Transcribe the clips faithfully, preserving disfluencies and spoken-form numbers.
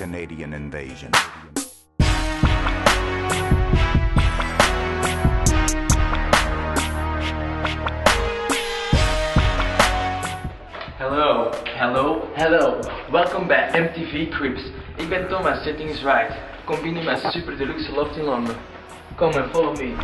Canadian invasion. Hallo, hallo, hallo. Welkom bij M T V Cribs. Ik ben Thomas, Setting is Right. Kom binnen mijn super deluxe loft in Londen. Kom en follow me.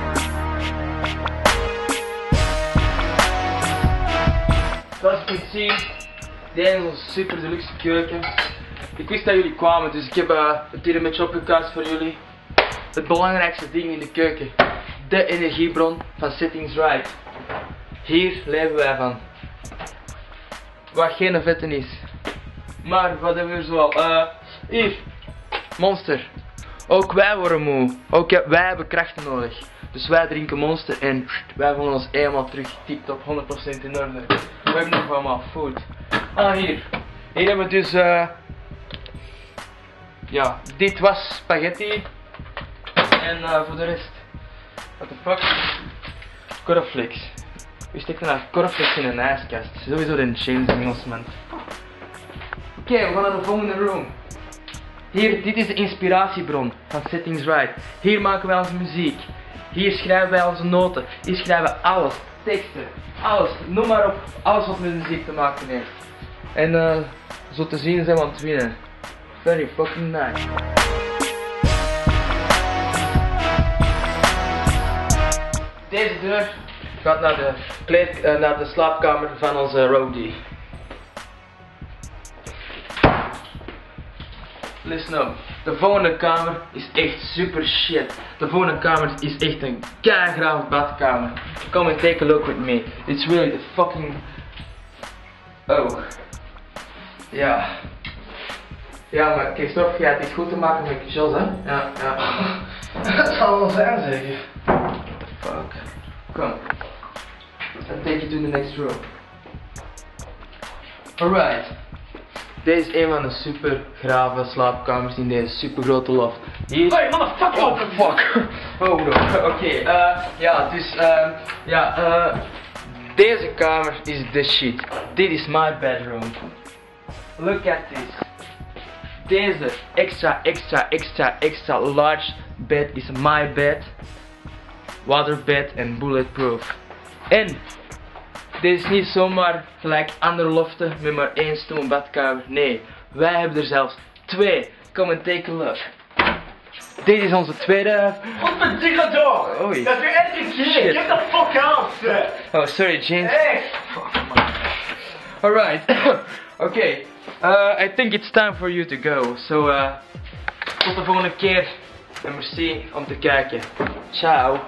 Zoals je kunt zien, dit is onze super deluxe keuken. Ik wist dat jullie kwamen, dus ik heb uh, het hier een beetje opgekast voor jullie. Het belangrijkste ding in de keuken. De energiebron van Settings Right. Hier leven wij van. Wat geen vetten is. Maar wat hebben we zo al? Uh, hier. Monster. Ook wij worden moe. Ook wij hebben krachten nodig. Dus wij drinken Monster en wij voelen ons helemaal terug tip-top, honderd procent in orde. We hebben nog allemaal food. Ah, hier. Hier hebben we dus uh, ja, dit was spaghetti. En uh, voor de rest, what the fuck? Cornflakes. Wie steekt nou cornflakes in een ijskast? Sowieso de James Engelsman. Oké, okay, we gaan naar de volgende room. Hier, dit is de inspiratiebron van Settings Right. Hier maken wij onze muziek. Hier schrijven wij onze noten. Hier schrijven we alles. Teksten. Alles. Noem maar op. Alles wat met muziek te maken heeft. En uh, zo te zien zijn we aan het winnen. Very fucking nice. Deze deur gaat naar de, kleed, uh, naar de slaapkamer van onze roadie. Listen up. De volgende kamer is echt super shit. De volgende kamer is echt een keigrave badkamer. Come and take a look with me. It's really the fucking... Oh. Ja. Ja, maar kijk, stop, je hebt iets goed te maken met Jos, hè? Ja, ja. Dat zal wel zijn, zeker. What the fuck. Kom. I'll take you to the next room. Alright. Deze is een van de super grave slaapkamers in deze super grote loft. Hier... Hey, motherfucker! Oh, fuck! Oh no. Oké, okay, uh, ja, dus, uh, ja, uh, deze kamer is the shit. Dit is my bedroom. Look at this. Deze extra, extra, extra, extra large bed is my bed. Waterbed en bulletproof. En dit is niet zomaar gelijk andere loften met maar één stoel badkamer. Nee, wij hebben er zelfs twee. Come and take a look. Dit is onze tweede. Wat een dikke dog! Oei. Dat is weer echt een keer! Get the fuck out! Oh, sorry, James. Echt! Alright. Okay. Uh, I think it's time for you to go. So, uh, tot de volgende keer. En merci om te kijken. Ciao.